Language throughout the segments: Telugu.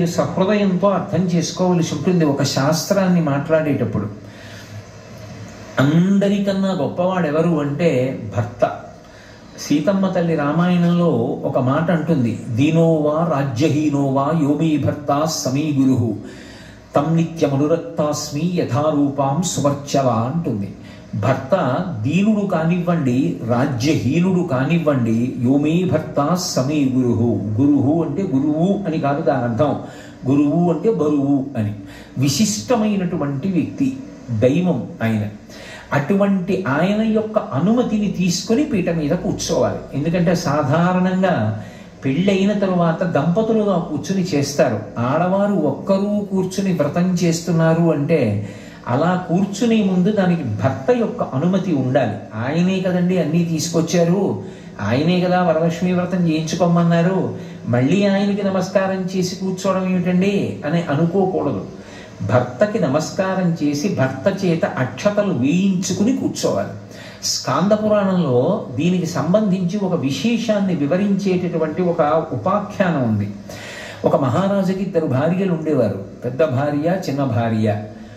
సహృదయంతో అర్థం చేసుకోవలసి ఉంటుంది. ఒక శాస్త్రాన్ని మాట్లాడేటప్పుడు అందరికన్నా గొప్పవాడెవరు అంటే భర్త. సీతమ్మ తల్లి రామాయణంలో ఒక మాట అంటుంది, దీనోవా రాజ్యహీనోవా యోమీ భర్త సమీ గురు తం నిత్యమనురక్తాస్మి యథారూపాం సువర్చవ అంటుంది. భర్త దీనుడు కానివ్వండి, రాజ్యహీనుడు కానివ్వండి, యోమీ భర్త సమీ గురువు. గురువు అంటే గురువు అని కాదు దాని అర్థం, గురువు అంటే బరువు అని. విశిష్టమైనటువంటి వ్యక్తి, దైవం ఆయన. అటువంటి ఆయన యొక్క అనుమతిని తీసుకొని పీట మీద కూర్చోవాలి. ఎందుకంటే సాధారణంగా పెళ్ళైన తరువాత దంపతులుగా కూర్చుని చేస్తారు. ఆడవారు ఒక్కరూ కూర్చుని వ్రతం చేస్తున్నారు అంటే అలా కూర్చునే ముందు దానికి భర్త యొక్క అనుమతి ఉండాలి. ఆయనే కదండి అన్నీ తీసుకొచ్చారు, ఆయనే కదా వరలక్ష్మి వ్రతం చేయించుకోమన్నారు, మళ్ళీ ఆయనకి నమస్కారం చేసి కూర్చోవడం ఏమిటండి అని అనుకోకూడదు. భర్తకి నమస్కారం చేసి భర్త చేత అక్షతలు వేయించుకుని కూర్చోవాలి. స్కాంద పురాణంలో దీనికి సంబంధించి ఒక విశేషాన్ని వివరించేటటువంటి ఒక ఉపాఖ్యానం ఉంది. ఒక మహారాజుకి 2 భార్యలు ఉండేవారు, పెద్ద భార్య చిన్న భార్య.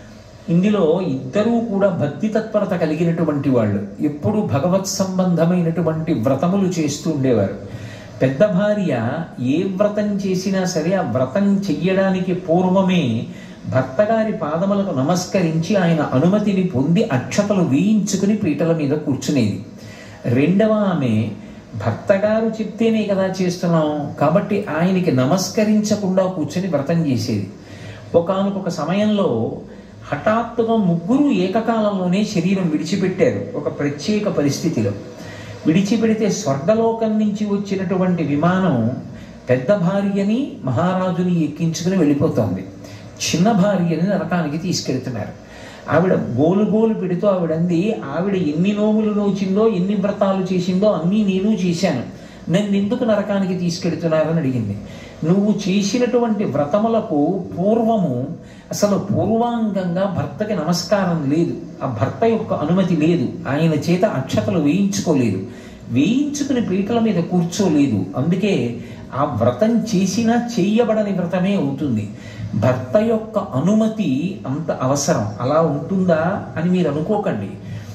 ఇందులో ఇద్దరూ కూడా భక్తి తత్పరత కలిగినటువంటి వాళ్ళు, ఎప్పుడు భగవత్ సంబంధమైనటువంటి వ్రతములు చేస్తూ ఉండేవారు. పెద్ద భార్య ఏ వ్రతం చేసినా సరే ఆ వ్రతం చెయ్యడానికి పూర్వమే భర్తగారి పాదములకు నమస్కరించి ఆయన అనుమతిని పొంది అక్షతలు వేయించుకుని పీటల మీద కూర్చునేది. రెండవ ఆమె భర్తగారు చెప్తేనే కదా చేస్తున్నాం కాబట్టి ఆయనకి నమస్కరించకుండా కూర్చుని వ్రతం చేసేది. ఒకానొక సమయంలో హఠాత్తుగా ముగ్గురు ఏకకాలంలోనే శరీరం విడిచిపెట్టారు. ఒక ప్రత్యేక పరిస్థితిలో విడిచిపెడితే స్వర్గలోకం నుంచి వచ్చినటువంటి విమానం పెద్ద భార్యని మహారాజుని ఎక్కించుకుని వెళ్ళిపోతోంది. చిన్న భార్యని నరకానికి తీసుకెళ్తున్నారు. ఆవిడ గోలు పెడుతూ ఆవిడంది, ఆవిడ ఎన్ని నోములు నోచిందో ఎన్ని వ్రతాలు చేసిందో అన్నీ నేను చేశాను, నన్ను ఎందుకు నరకానికి తీసుకెడుతున్నారని అడిగింది. నువ్వు చేసినటువంటి వ్రతములకు పూర్వము అసలు పూర్వాంగంగా భర్తకి నమస్కారం లేదు, ఆ భర్త యొక్క అనుమతి లేదు, ఆయన చేత అక్షతలు వేయించుకోలేదు, వేయించుకుని పీటల మీద కూర్చోలేదు. అందుకే ఆ వ్రతం చేసినా చెయ్యబడని వ్రతమే అవుతుంది. భర్త యొక్క అనుమతి అంత అవసరం. అలా ఉంటుందా అని మీరు అనుకోకండి.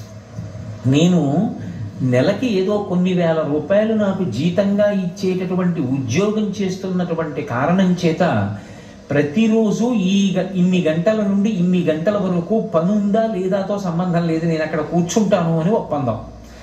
నేను నెలకి ఏదో కొన్ని వేల రూపాయలు నాకు జీతంగా ఇచ్చేటటువంటి ఉద్యోగం చేస్తున్నటువంటి కారణం చేత ప్రతిరోజు ఇన్ని గంటల నుండి ఇన్ని గంటల వరకు పనుందా లేదాతో సంబంధం లేదు, నేను అక్కడ కూర్చుంటాను అని ఒప్పందం.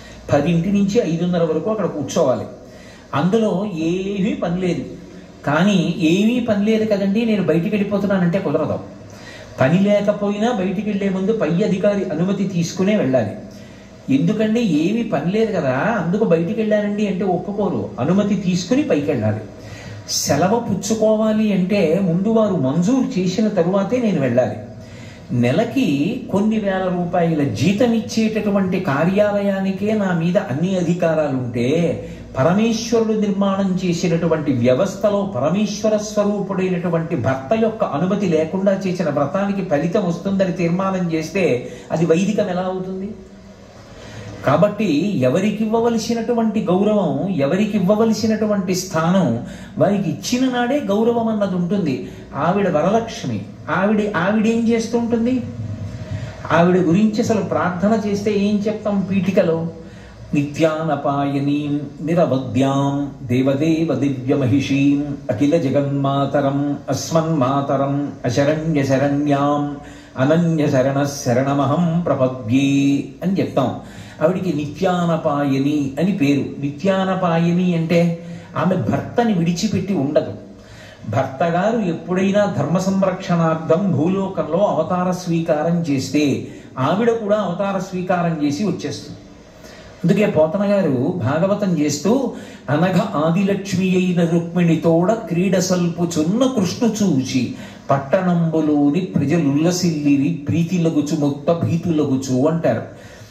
10 నుంచి 5:30 వరకు అక్కడ కూర్చోవాలి. అందులో ఏమీ పని లేదు. కానీ ఏమీ పని లేదు కదండి నేను బయటికి వెళ్ళిపోతున్నానంటే కుదరదు. పని లేకపోయినా బయటికి వెళ్లే ముందు పై అధికారి అనుమతి తీసుకునే వెళ్ళాలి. ఎందుకంటే ఏమీ పని లేదు కదా అందుకు బయటికి వెళ్ళానండి అంటే ఒప్పుకోరు, అనుమతి తీసుకుని పైకి వెళ్ళాలి. సెలవు పుచ్చుకోవాలి అంటే ముందు వారు మంజూరు చేసిన తరువాతే నేను వెళ్ళాలి. నెలకి కొన్ని వేల రూపాయల జీతం ఇచ్చేటటువంటి కార్యాలయానికే నా మీద అన్ని అధికారాలు ఉంటే పరమేశ్వరుడు నిర్మాణం చేసినటువంటి వ్యవస్థలో పరమేశ్వర స్వరూపుడైనటువంటి భర్త యొక్క అనుమతి లేకుండా చేసిన వ్రతానికి ఫలితం వస్తుందని తీర్మానం చేస్తే అది వైదికం ఎలా అవుతుంది? కాబట్టి ఎవరికి ఇవ్వవలసినటువంటి గౌరవం, ఎవరికి ఇవ్వవలసినటువంటి స్థానం వారికి ఇచ్చిన నాడే గౌరవం అన్నది ఉంటుంది. ఆవిడ వరలక్ష్మి, ఆవిడేం చేస్తూ ఉంటుంది? ఆవిడ గురించి అసలు ప్రార్థన చేస్తే ఏం చెప్తాం? పీఠికలో నిత్యానపాయనీం నిరవద్యాం దేవదేవ దివ్య మహిషీం అఖిల జగన్మాతరం అస్మన్మాతరం అశరణ్య శరణ్యాం అనన్య శరణ శరణమహం ప్రపద్యే అని చెప్తాం. ఆవిడికి నిత్యానపాయని అని పేరు. నిత్యానపాయని అంటే ఆమె భర్తని విడిచిపెట్టి ఉండదు. భర్త గారు ఎప్పుడైనా ధర్మ సంరక్షణార్థం భూలోకంలో అవతార స్వీకారం చేస్తే ఆవిడ కూడా అవతార స్వీకారం చేసి వచ్చేస్తుంది. అందుకే పోతన గారు భాగవతం చేస్తూ అనఘ ఆదిలక్ష్మి అయిన రుక్మిణితోడ క్రీడ సల్పుచున్న కృష్ణు చూచి పట్టణంబులోని ప్రజలుల్లసిల్లిరి ప్రీతిలగుచు ముక్త భీతులగుచు అంటారు.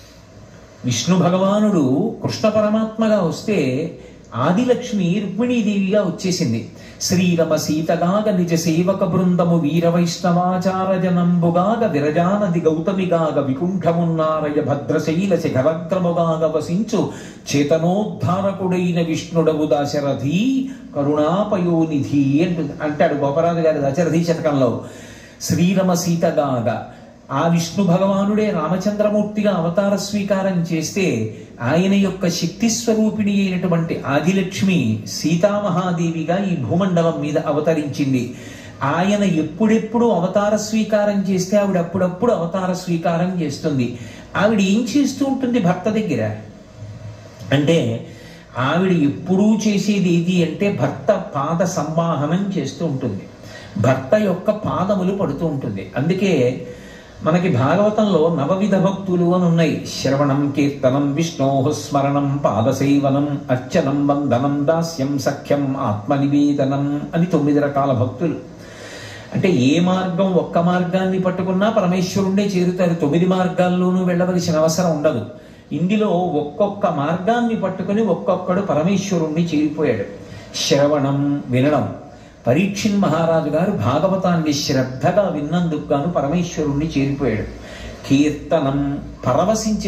విష్ణు భగవానుడు కృష్ణ పరమాత్మగా వస్తే ఆదిలక్ష్మి రుక్మిణీదేవిగా వచ్చేసింది. శ్రీరమ సీతగాగ నిజ సేవక బృందము వీర వైష్ణవాచార జనంబుగాగ విరజానది గౌతమిగాగ వికుంఠమున్నారయ భద్రశైల శిఖరగ్రముగాగ వసించు చేతనోద్ధారకుడైన విష్ణుడవు దాశరథి కరుణాపయోనిధి అంటాడు గోపరాజు గారి దశరథి శతకంలో. శ్రీరమ సీతగాగ ఆ విష్ణు భగవానుడే రామచంద్రమూర్తిగా అవతార స్వీకారం చేస్తే ఆయన యొక్క శక్తి స్వరూపిణి అయినటువంటి ఆదిలక్ష్మి సీతామహాదేవిగా ఈ భూమండలం మీద అవతరించింది. ఆయన ఎప్పుడెప్పుడు అవతార స్వీకారం చేస్తే ఆవిడ అప్పుడప్పుడు అవతార స్వీకారం చేస్తుంది. ఆవిడ ఏం చేస్తూ ఉంటుంది భర్త దగ్గర అంటే, ఆవిడ ఎప్పుడూ చేసేది ఏది అంటే భర్త పాద సంవాహనం చేస్తూ ఉంటుంది, భర్త యొక్క పాదములు పడుతూ ఉంటుంది. అందుకే మనకి భాగవతంలో నవవిధ భక్తులు అని ఉన్నాయి. శ్రవణం, కీర్తనం, విష్ణోః స్మరణం, పాదసేవనం, అర్చనం, వందనం, దాస్యం, సఖ్యం, ఆత్మనివేదనం అని 9 రకాల భక్తులు. అంటే ఏ మార్గం ఒక్క మార్గాన్ని పట్టుకున్నా పరమేశ్వరుండే చేరుతారు. 9 మార్గాల్లోనూ వెళ్ళవలసిన అవసరం ఉండదు. ఇందులో ఒక్కొక్క మార్గాన్ని పట్టుకుని ఒక్కొక్కడు పరమేశ్వరుణ్ణి చేరిపోయాడు. శ్రవణం వినడం, పరీక్షిన్ మహారాజు గారు భాగవతాన్ని శ్రద్ధగా విన్నందుకు గాను పరమేశ్వరుణ్ణి చేరిపోయాడు. కీర్తనం పరవశించి